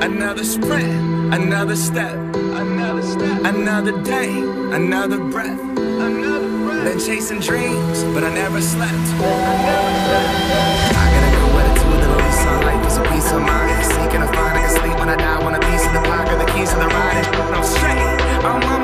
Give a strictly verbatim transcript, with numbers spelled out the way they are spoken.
Another sprint, another step, another step, another day, another breath, another breath. Been chasing dreams, but I never slept. I never slept. I gotta know what to do with the lease on life is a peace of mind. Seeking a find, I can sleep when I die. Want a piece of the pie, got the keys to the ride. I'm straight, I'm on